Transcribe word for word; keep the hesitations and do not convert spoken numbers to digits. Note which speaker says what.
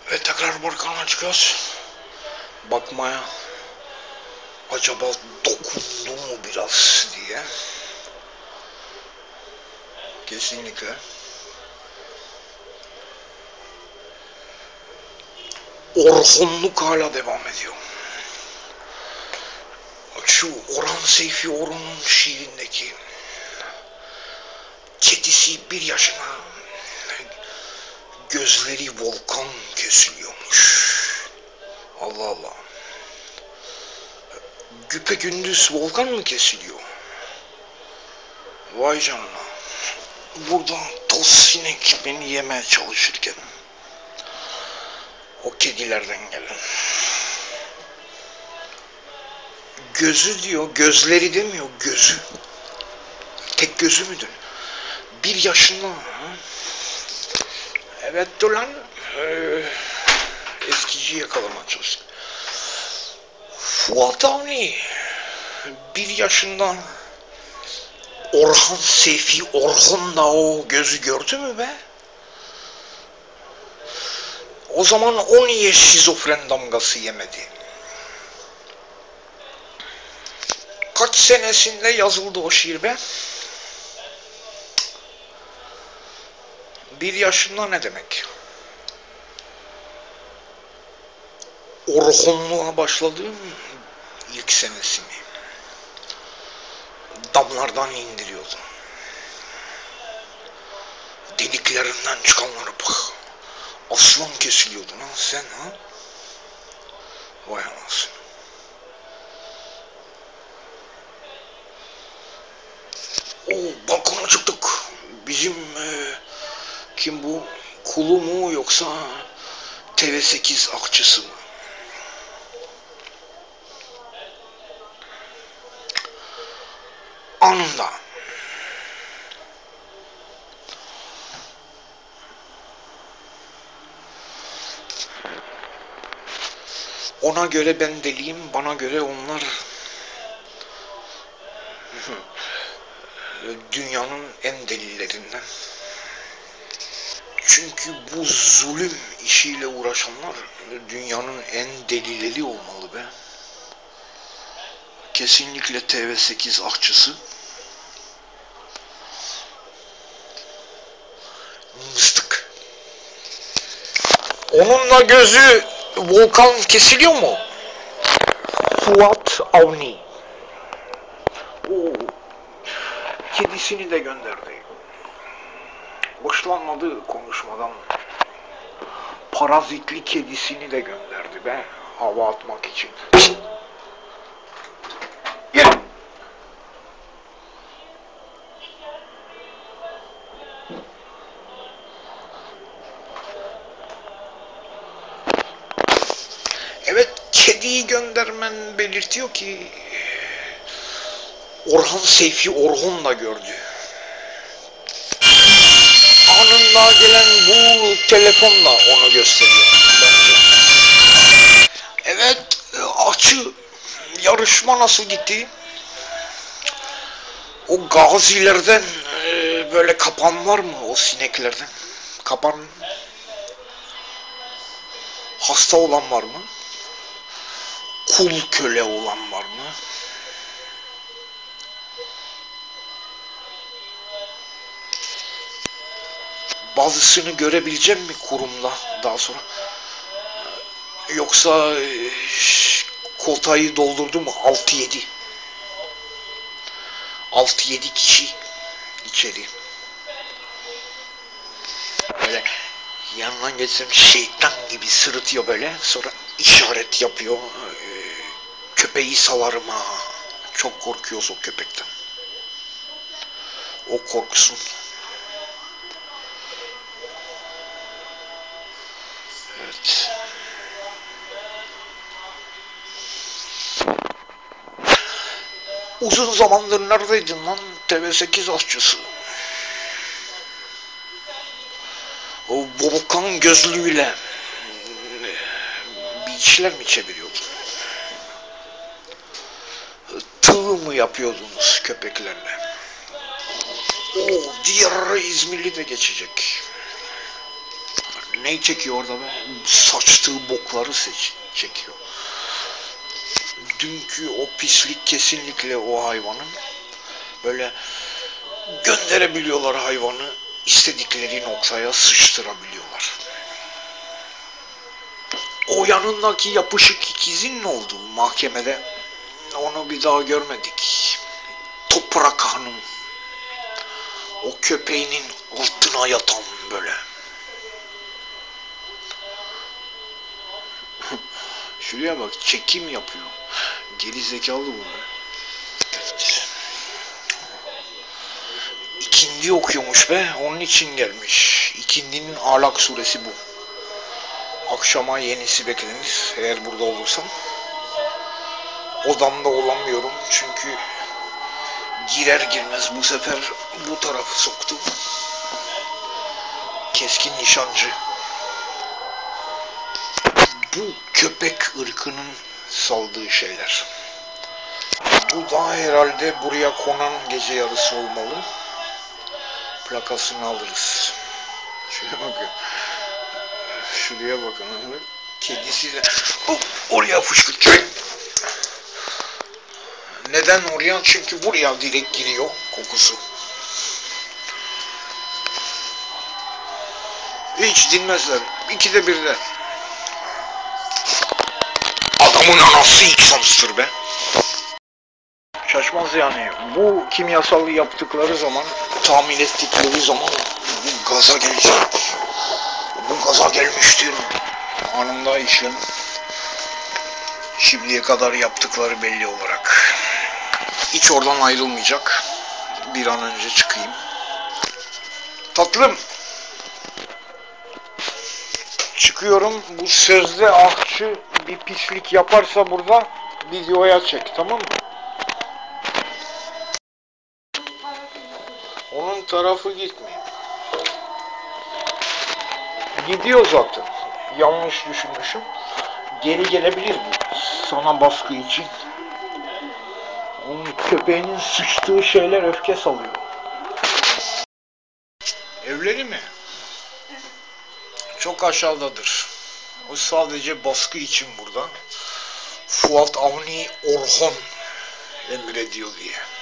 Speaker 1: Ve tekrar Barkan'a çıkıyoruz. Bakmaya. Acaba dokundu mu biraz diye. Kesinlikle. Orhunluk hala devam ediyor. Şu Orhan Seyfi Orhun'un şiirindeki kedisi bir yaşına, gözleri volkan kesiliyormuş. Allah Allah. Güpegündüz volkan mı kesiliyor? Vay canına. Burada toz sinek beni yemeye çalışırken o kedilerden gelen. Gözü diyor, gözleri demiyor, gözü. Tek gözü müdür? Bir yaşında. Ha? Evet dur lan. Ee, eskici yakalamaya çalıştık. Fuat Avni. Bir yaşında Orhan Seyfi Orhun da o gözü gördü mü be? O zaman o niye şizofren damgası yemedi? Kaç senesinde yazıldı o şiir be? Bir yaşında ne demek? Orhunluğa başladığım ilk senesini damlardan indiriyordum. Deliklerinden çıkanlara bak. Aslan kesiliyordun ha sen ha? Vay anasını. Oo, balkona çıktık. Bizim e, kim bu? Kulu mu yoksa T V sekiz akçısı mı? Anında. Ona göre ben deliyim, bana göre onlar dünyanın en delilerinden. Çünkü bu zulüm işiyle uğraşanlar dünyanın en delileri olmalı be. Kesinlikle T V sekiz akçısı. Mıstık. Onunla gözü volkan kesiliyor mu? Fuat Avni. Oo, kedisini de gönderdi. Hoşlanmadığı konuşmadan parazitli kedisini de gönderdi be. Hava atmak için. Gel. Evet, kediyi göndermen belirtiyor ki Orhan Seyfi Orhun da gördü. Anında gelen bu telefonla onu gösteriyor bence. Evet, açı yarışma nasıl gitti? O gazilerden e, böyle kapan var mı o sineklerden? Kapan hasta olan var mı? Kul köle olan var mı? Bazısını görebileceğim mi kurumda daha sonra? Yoksa e, kotayı doldurdu mu? altı yedi altı yedi kişi içeri. Böyle yanından geçsem şeytan gibi sırıtıyor böyle. Sonra işaret yapıyor. E, köpeği salarım ha. Çok korkuyoruz o köpekten. O korksun. Evet. Uzun zamandır neredeydin lan T V sekiz aşçısı? O volkan gözlüğüyle bir işler mi çeviriyordun? Tığ mı yapıyordunuz köpeklerle? O diğer İzmirli de geçecek. neyi çekiyor orada be? Saçtığı bokları seç çekiyor. Dünkü o pislik kesinlikle o hayvanın. Böyle gönderebiliyorlar hayvanı, istedikleri noktaya sıçtırabiliyorlar. O yanındaki yapışık ikizin ne oldu mahkemede? Onu bir daha görmedik. Toprak Hanım. O köpeğinin altına yatan böyle. Şuraya bak, çekim yapıyor. Geri zekalı bu. Evet. İkindi okuyormuş be. Onun için gelmiş. İkindinin Alak suresi bu. Akşama yenisi beklenir. Eğer burada olursam. Odamda olamıyorum. Çünkü girer girmez bu sefer bu tarafı soktu. Keskin nişancı. Bu köpek ırkının saldığı şeyler. Bu da herhalde buraya konan gece yarısı olmalı. Plakasını alırız. Şuraya bakın. Şuraya bakın abi. Kedisi de hop, oraya fışkırtacak. Neden oraya? Çünkü buraya direkt giriyor kokusu. Hiç dinmezler. İkide birde. Adamın anası iksamstır be. Şaşmaz yani. Bu kimyasalı yaptıkları zaman, tahmin ettikleri zaman bu gaza gelecek. Bu gaza gelmiştir. Anında işlem. Şimdiye kadar yaptıkları belli olarak. Hiç oradan ayrılmayacak. Bir an önce çıkayım. Tatlım. Çıkıyorum. Bu sözde ahçı bir pislik yaparsa burada videoya çek, tamam mı? Onun tarafı gitmiyor. Gidiyor zaten. Yanlış düşünmüşüm. Geri gelebilir bu. Sana baskı için. Onun köpeğinin sıçtığı şeyler öfke salıyor. Evleri mi? Çok aşağıdadır. O sadece baskı için burada. Fuat Avni Orhon emrediyor diye.